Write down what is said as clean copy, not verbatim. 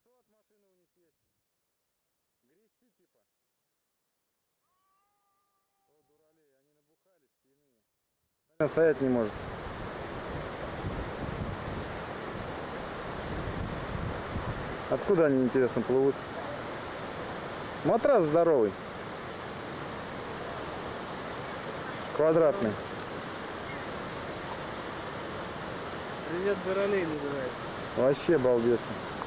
от машины у них есть. Грести типа. О, дуралей, они набухались, пьяные. Саня стоять не может. Откуда они, интересно, плывут? Матрас здоровый. Квадратный. Привет, дуралей называется. Вообще балбесно.